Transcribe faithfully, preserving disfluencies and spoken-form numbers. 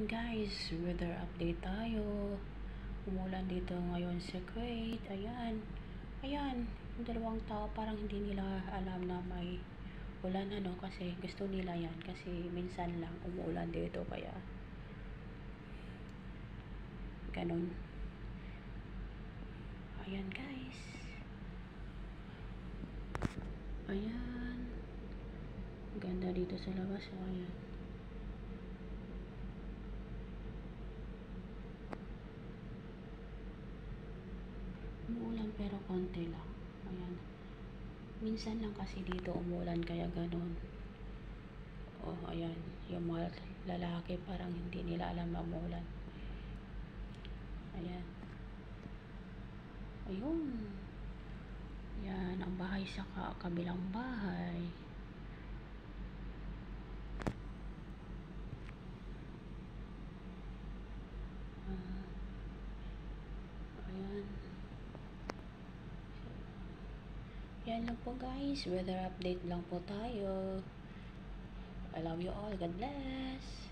Ayan guys, weather update tayo. Umulan dito ngayon sa Kuwait. Ayan. Ayan, yung dalawang tao parang hindi nila alam na may ulan ano kasi gusto nila yan kasi minsan lang umuulan dito kaya ganun. Ayan guys. Ayan. Ganda dito sa labas. Ayan. Umuulan pero konti lang. Ayan. Minsan lang kasi dito umuulan kaya ganun. Oh, ayan. Yung mga lalaki parang hindi nila alam na umuulan. Ayan. Ayun. Ayan. Ang bahay sa kabilang bahay. Uh, ayan. Yan lang po guys. Weather update lang po tayo. I love you all. God bless.